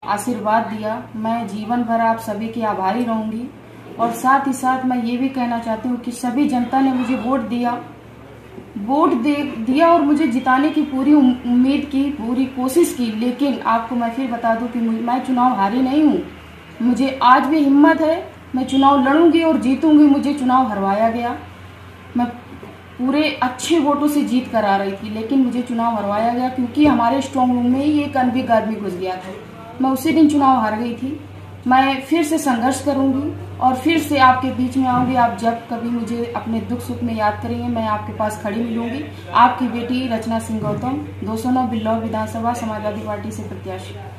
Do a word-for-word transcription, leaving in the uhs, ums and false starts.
आशीर्वाद दिया। मैं जीवन भर आप सभी की आभारी रहूंगी। और साथ ही साथ मैं ये भी कहना चाहती हूँ कि सभी जनता ने मुझे वोट दिया वोट दे दिया और मुझे जिताने की पूरी उम्मीद की, पूरी कोशिश की। लेकिन आपको मैं फिर बता दूं कि मैं चुनाव हारी नहीं हूँ। मुझे आज भी हिम्मत है, मैं चुनाव लड़ूंगी और जीतूंगी। मुझे चुनाव हरवाया गया, मैं पूरे अच्छे वोटों से जीत कर आ रही थी, लेकिन मुझे चुनाव हरवाया गया क्योंकि हमारे स्ट्रॉन्ग रूम में ही एक अनभिज्ञ आदमी घुस गया था। मैं उसी दिन चुनाव हार गई थी। मैं फिर से संघर्ष करूंगी और फिर से आपके बीच में आऊंगी। आप जब कभी मुझे अपने दुख सुख में याद करेंगे, मैं आपके पास खड़ी मिलूंगी। आपकी बेटी रचना सिंह गौतम, दो सौ नौ बिल्लौर विधानसभा, समाजवादी पार्टी से प्रत्याशी।